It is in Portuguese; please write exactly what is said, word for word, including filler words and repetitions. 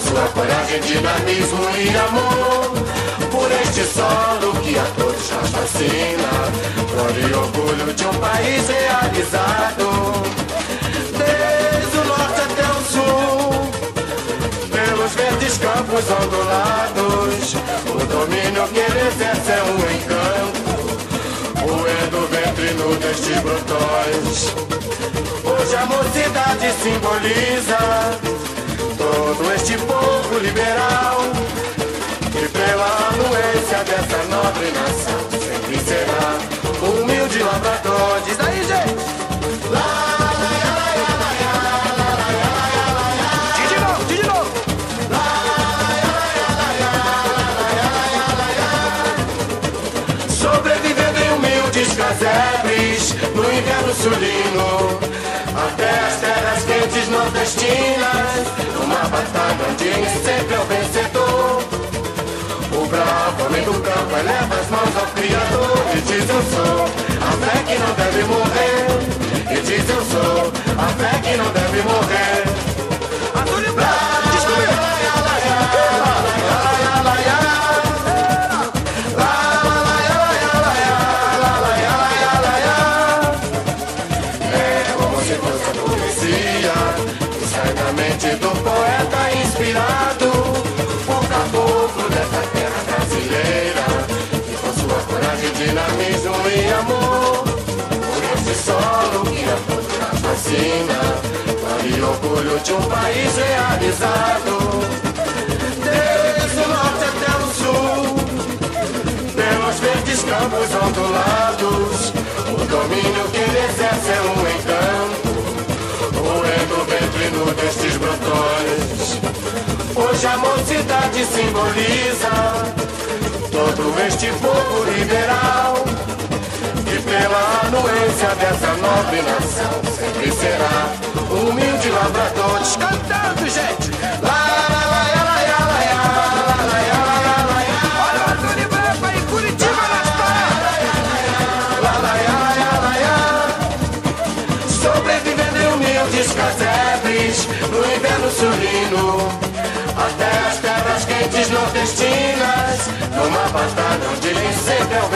sua coragem, dinamismo e amor, por este solo que a todos nos fascina, glória e orgulho de um país realizado. Desde o norte até o sul, pelos verdes campos ondulados, o domínio que ele exerce é um encanto, roendo o ventre nu destes brotões. Hoje a mocidade simboliza todo este povo liberal, e pela anuência dessa nobre nação sempre será o humilde lavrador. Diz aí, gente! Lá, lá, lá, lá, lá, lá, lá, lá, lá, lá. Diz de novo, diz de novo! Lá, lá, lá, lá, lá, lá, lá, lá. Sobrevivendo em humildes casebres no inverno sulino, até as terras quentes nordestinas, numa batalha onde sempre é o vencedor. O bravo homem do campo eleva as mãos ao Criador e diz: eu sou a fé que não deve morrer. E diz: eu sou a fé que não deve morrer. Antônio Bravo, desculpa. Do poeta inspirado, o caboclo dessa terra brasileira, que com sua coragem, dinamismo e amor, por esse solo que a todos nos fascina, glória e orgulho de um país realizado. Desde o norte até o sul, pelos verdes campos ondulados, o domínio que ele exerce é um encanto, roendo o ventre nu destes brotões. Hoje a mocidade simboliza todo este povo liberal, e pela anuência dessa nobre nação sempre será o humilde lavrador. Cantando, gente! Lá, lá, lá, lá, lá, lá, lá, lá, lá, lá, lá. Olha o Antônio Branco aí, Curitiba na história! Lá, lá, lá, lá, lá, lá. Sobrevivendo em humildes casebres no inverno sulino, até as terras quentes nordestinas, numa batalha onde nem sempre é o